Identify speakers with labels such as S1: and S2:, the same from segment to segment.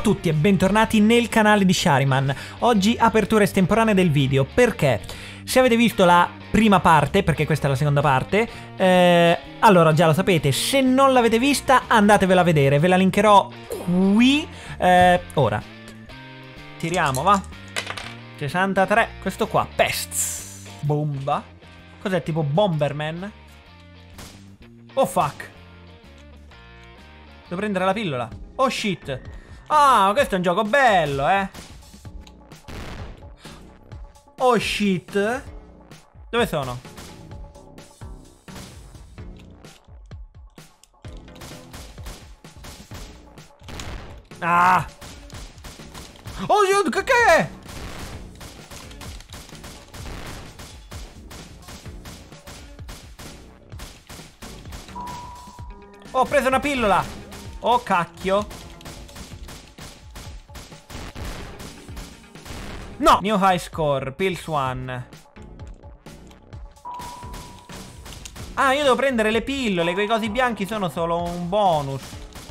S1: tutti e bentornati nel canale di Shariman. Oggi apertura estemporanea del video, perché se avete visto la prima parte, perché questa è la seconda parte, allora già lo sapete. Se non l'avete vista andatevela a vedere, ve la linkerò qui. Ora tiriamo, va. 63, questo qua, Pests. Bomba. Cos'è, tipo Bomberman? Oh fuck. Devo prendere la pillola. Oh shit. Ah, questo è un gioco bello, eh. Oh shit. Dove sono? Ah. Oh shit, che è? Ho preso una pillola. Oh cacchio. No. New high score. Pills 1. Ah, io devo prendere le pillole. Quei cosi bianchi sono solo un bonus.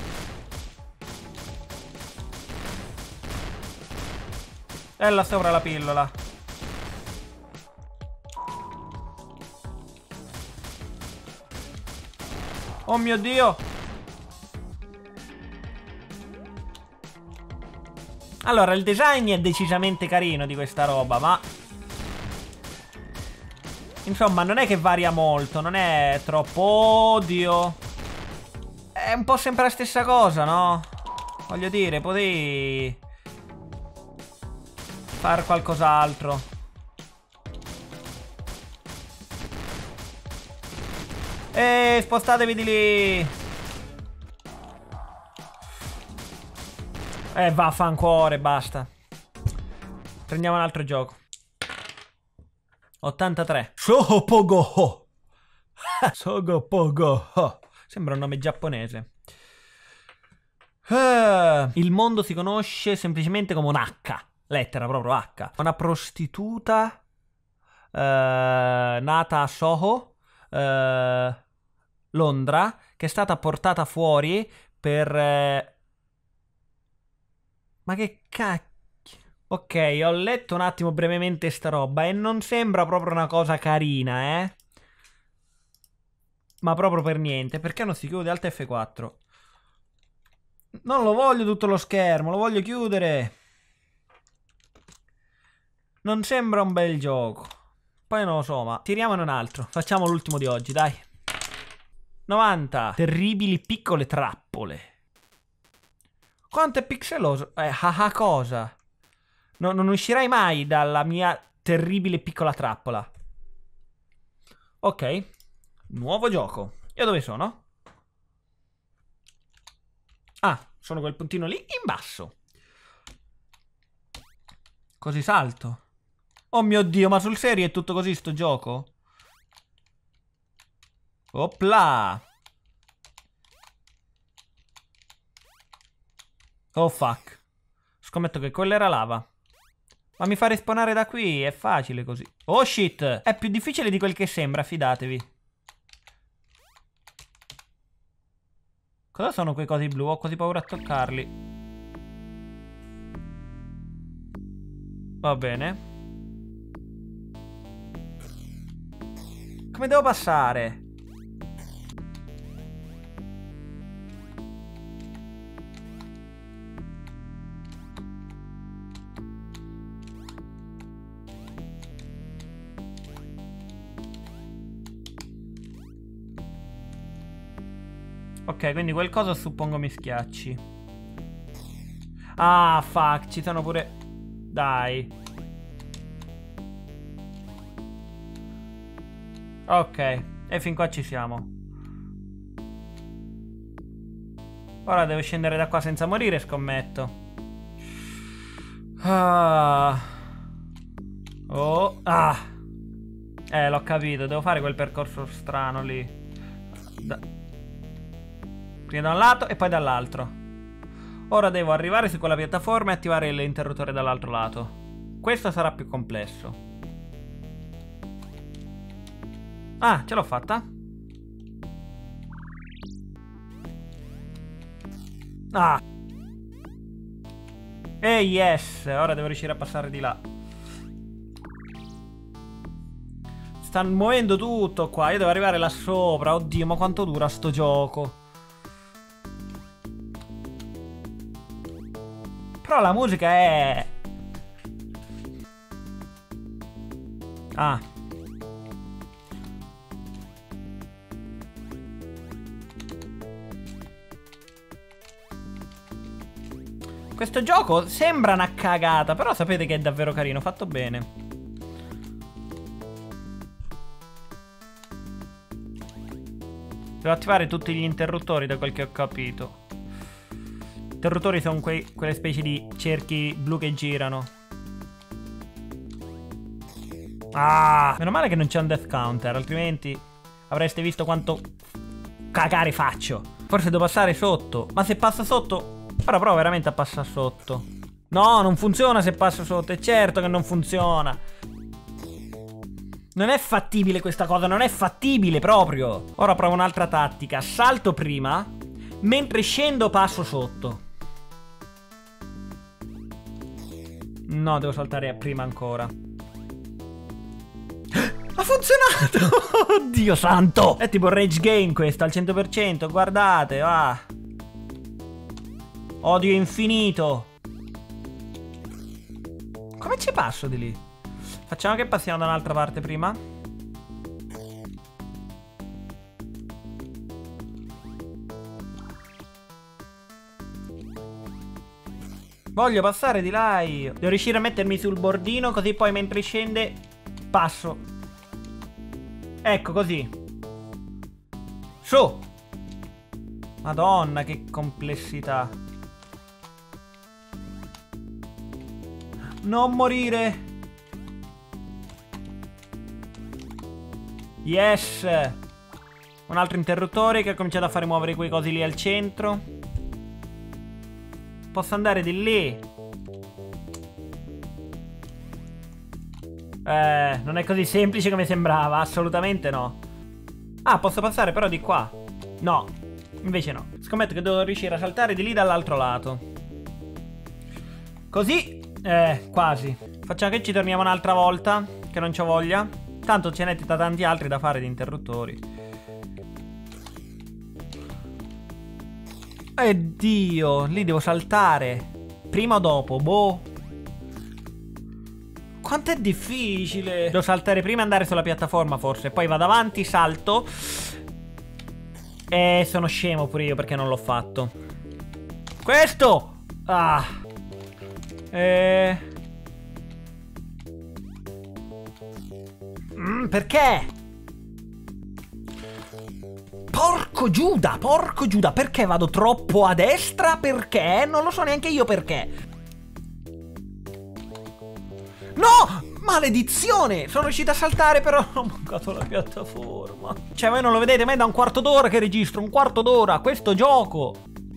S1: E là sopra la pillola. Oh mio Dio. Allora, il design è decisamente carino di questa roba, ma insomma, non è che varia molto, non è troppo... Oddio. È un po' sempre la stessa cosa, no? Voglio dire, potevi fare qualcos'altro. Spostatevi di lì. Vaffancuore, basta. Prendiamo un altro gioco. 83. Sogopogo. Sogopogo. Sembra un nome giapponese. Il mondo si conosce semplicemente come un H. Lettera proprio H. Una prostituta nata a Soho, Londra, che è stata portata fuori per... Ma che cacchio. Ok, ho letto un attimo brevemente sta roba e non sembra proprio una cosa carina, eh. Ma proprio per niente. Perché non si chiude? Alt F4. Non lo voglio tutto lo schermo, lo voglio chiudere. Non sembra un bel gioco. Poi non lo so, ma tiriamone un altro. Facciamo l'ultimo di oggi, dai. 90. Terribili piccole trappole. Quanto è pixeloso? Cosa? Non uscirai mai dalla mia terribile piccola trappola. Ok. Nuovo gioco. Io dove sono? Ah, sono quel puntino lì in basso. Così salto. Oh mio Dio, ma sul serio è tutto così sto gioco? Opla. Oh fuck. Scommetto che quella era lava. Ma mi fa respawnare da qui, è facile così. Oh shit, è più difficile di quel che sembra, fidatevi. Cosa sono quei cosi blu? Ho quasi paura a toccarli. Va bene. Come devo passare? Ok, quindi quel coso suppongo mi schiacci. Ah, fuck, ci sono pure... Dai. Ok, e fin qua ci siamo. Ora devo scendere da qua senza morire, scommetto. Ah. Oh. Ah. L'ho capito, devo fare quel percorso strano lì. Prima da un lato e poi dall'altro. Ora devo arrivare su quella piattaforma e attivare l'interruttore dall'altro lato. Questo sarà più complesso. Ah, ce l'ho fatta. Ah. Yes, ora devo riuscire a passare di là. Stanno muovendo tutto qua. Io devo arrivare là sopra. Oddio, ma quanto dura sto gioco. Però la musica è... Ah. Questo gioco sembra una cagata, però sapete che è davvero carino, fatto bene. Devo attivare tutti gli interruttori da quel che ho capito. Interruttori sono quelle specie di cerchi blu che girano. Ah, meno male che non c'è un death counter, altrimenti avreste visto quanto cagare faccio. Forse devo passare sotto. Ma se passo sotto... Ora provo veramente a passare sotto. No, non funziona se passo sotto. È certo che non funziona. Non è fattibile questa cosa. Non è fattibile proprio. Ora provo un'altra tattica. Salto prima. Mentre scendo passo sotto. No, devo saltare prima ancora. Ha funzionato. Oddio santo. È tipo rage game questo al 100%. Guardate, va. Odio infinito. Come ci passo di lì? Facciamo che passiamo da un'altra parte prima. Voglio passare di là io. Devo riuscire a mettermi sul bordino, così poi mentre scende passo. Ecco così. Su. Madonna che complessità. Non morire. Yes. Un altro interruttore che ha cominciato a fare muovere quei cosi lì al centro. Posso andare di lì. Non è così semplice come sembrava. Assolutamente no. Ah, posso passare però di qua. No, invece no. Scommetto che devo riuscire a saltare di lì dall'altro lato. Così. Quasi. Facciamo che ci torniamo un'altra volta, che non c'ho voglia. Tanto ce n'è tanti altri da fare di interruttori. Dio, lì devo saltare. Prima o dopo, boh. Quanto è difficile. Devo saltare prima e andare sulla piattaforma forse. Poi vado avanti, salto. Sono scemo pure io perché non l'ho fatto. Questo! Ah. Perché? Porco Giuda, perché vado troppo a destra? Perché? Non lo so neanche io perché. No! Maledizione! Sono riuscito a saltare però ho mancato la piattaforma. Cioè voi non lo vedete, ma è da un quarto d'ora che registro, un quarto d'ora, questo gioco.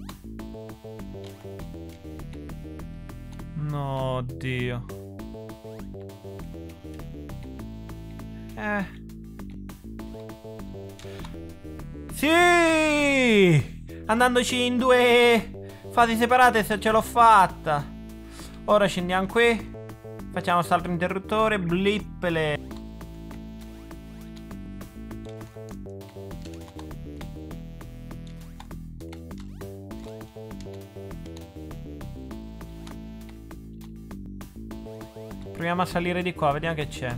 S1: No, Dio. Sì! Andandoci in due fasi separate se ce l'ho fatta. Ora scendiamo qui. Facciamo quest'altro interruttore. Blippele. Proviamo a salire di qua, vediamo che c'è.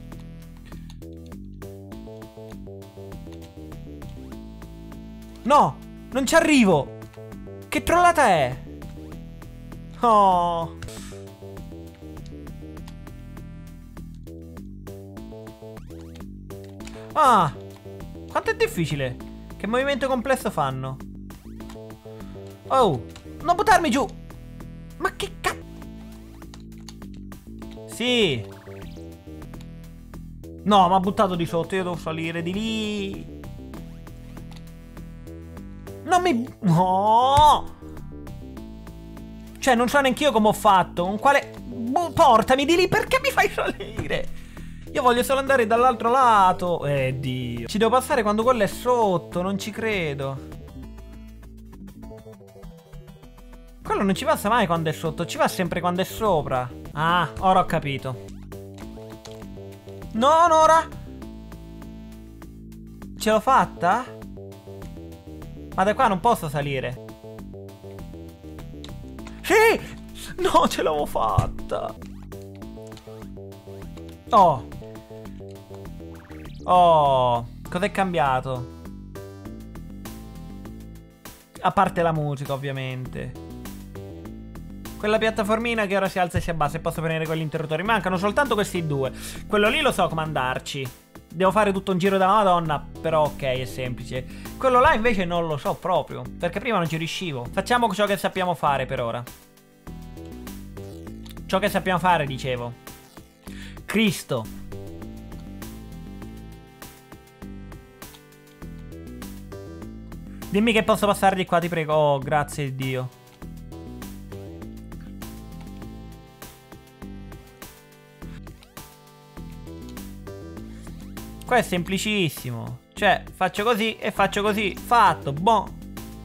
S1: No, non ci arrivo. Che trollata è? Oh. Ah, quanto è difficile. Che movimento complesso fanno. Oh, non buttarmi giù. Ma che cazzo. Sì. No, mi ha buttato di sotto. Io devo salire di lì. Non mi... No. Cioè non so neanch'io come ho fatto. Con quale... Portami di lì. Perché mi fai salire? Io voglio solo andare dall'altro lato. Dio. Ci devo passare quando quello è sotto. Non ci credo. Quello non ci passa mai quando è sotto, ci va sempre quando è sopra. Ah, ora ho capito. No, Nora! Ce l'ho fatta? Ma da qua non posso salire. Sì! No, ce l'avevo fatta. Oh. Oh. Cos'è cambiato? A parte la musica, ovviamente. Quella piattaformina che ora si alza e si abbassa e posso prendere quegli interruttori. Mancano soltanto questi due. Quello lì lo so come andarci. Devo fare tutto un giro della Madonna. Però ok, è semplice. Quello là invece non lo so proprio, perché prima non ci riuscivo. Facciamo ciò che sappiamo fare per ora. Ciò che sappiamo fare, dicevo. Cristo. Dimmi che posso passare di qua, ti prego. Oh, grazie Dio. Qua è semplicissimo. Cioè, faccio così e faccio così. Fatto, boh.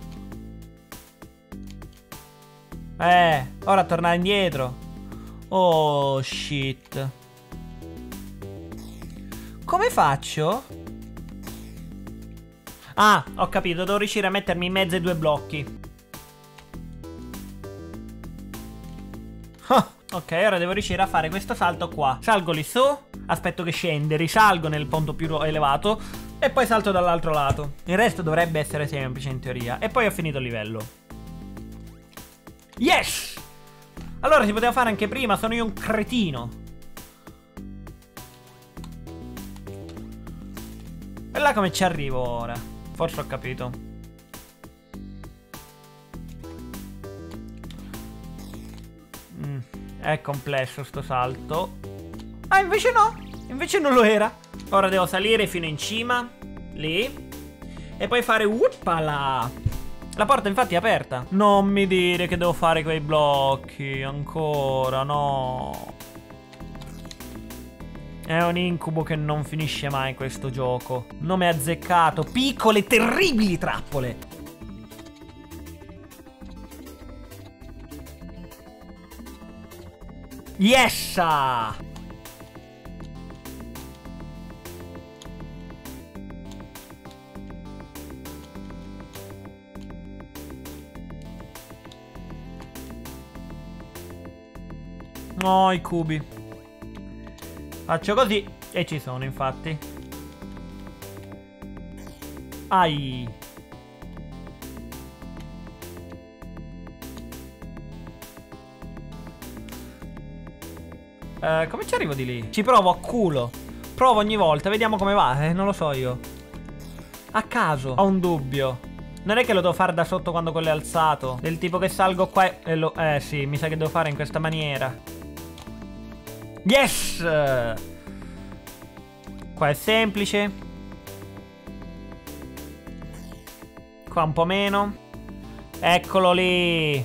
S1: Ora tornare indietro. Oh, shit. Come faccio? Ah, ho capito, devo riuscire a mettermi in mezzo ai due blocchi. Ok, ora devo riuscire a fare questo salto qua. Salgo lì su, aspetto che scende, risalgo nel punto più elevato e poi salto dall'altro lato. Il resto dovrebbe essere semplice in teoria. E poi ho finito il livello. Yes! Allora si poteva fare anche prima, sono io un cretino. E là come ci arrivo ora? Forse ho capito. È complesso sto salto. Ah, invece no. Invece non lo era. Ora devo salire fino in cima. Lì. E poi fare uppala. La porta infatti è aperta. Non mi dire che devo fare quei blocchi. Ancora, no. È un incubo che non finisce mai questo gioco. Nome azzeccato. Piccole terribili trappole. Yessa! No, i cubi. Faccio così e ci sono, infatti. Ai. Come ci arrivo di lì? Ci provo a culo. Provo ogni volta, vediamo come va. Non lo so io. A caso. Ho un dubbio. Non è che lo devo fare da sotto quando quello è alzato. Del tipo che salgo qua e lo... sì, mi sa che devo fare in questa maniera. Yes! Qua è semplice. Qua un po' meno. Eccolo lì.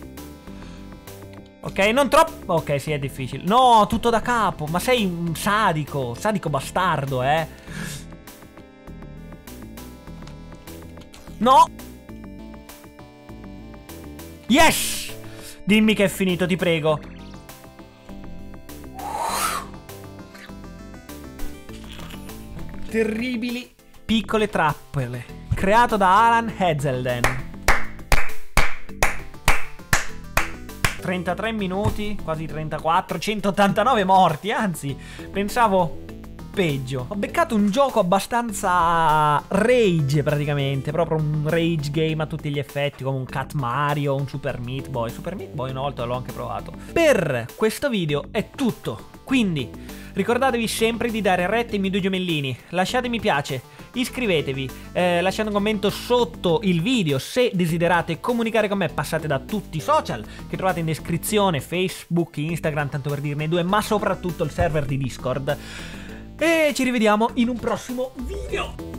S1: Ok, non troppo. Ok, sì, è difficile. No, tutto da capo. Ma sei un sadico. Sadico bastardo, No. Yes! Dimmi che è finito, ti prego. Terribili piccole trappole. Creato da Alan Hazelden. 33 minuti, quasi 34, 189 morti, anzi, pensavo peggio. Ho beccato un gioco abbastanza rage praticamente, proprio un rage game a tutti gli effetti, come un Cat Mario, un Super Meat Boy. Super Meat Boy una volta l'ho anche provato. Per questo video è tutto, quindi ricordatevi sempre di dare retta ai miei due gemellini, lasciate mi piace, iscrivetevi, lasciate un commento sotto il video. Se desiderate comunicare con me passate da tutti i social che trovate in descrizione, Facebook, Instagram, tanto per dirne due, ma soprattutto il server di Discord. E ci rivediamo in un prossimo video.